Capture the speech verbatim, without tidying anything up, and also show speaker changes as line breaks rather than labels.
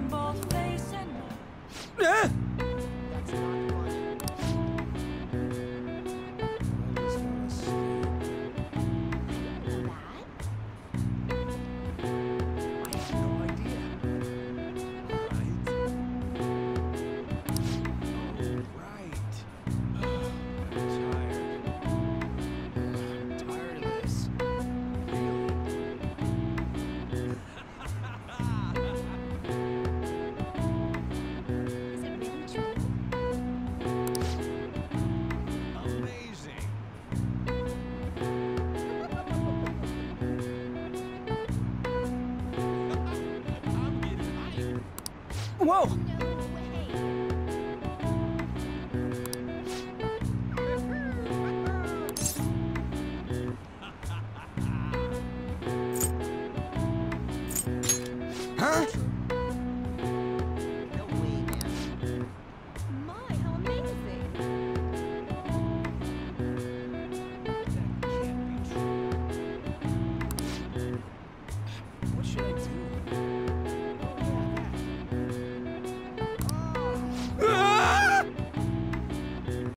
bald face and
Eh?
that's not funny.
I have no idea. Right? Oh, right. I'm tired. I'm tired of this.
Is it really true?
Amazing. I'm getting hyped.
Whoa!
No way.
Huh?